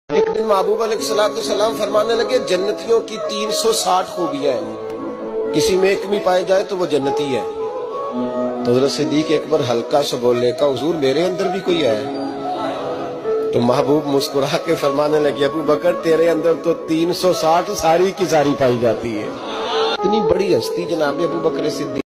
एक दिन महबूब अलैहिस्सलाम फरमाने लगे, जन्नतियों की 360 खूबियां हैं, किसी में एक भी पाए जाए तो वो जन्नती है। तो हज़रत सिद्दीक अकबर हल्का सा बोलने का, हुजूर मेरे अंदर भी कोई है? तो महबूब मुस्कुरा के फरमाने लगे, अबू बकर तेरे अंदर तो 360 सारी की सारी पाई जाती है। इतनी बड़ी हस्ती जनाब अबू बकर सिद्दीक।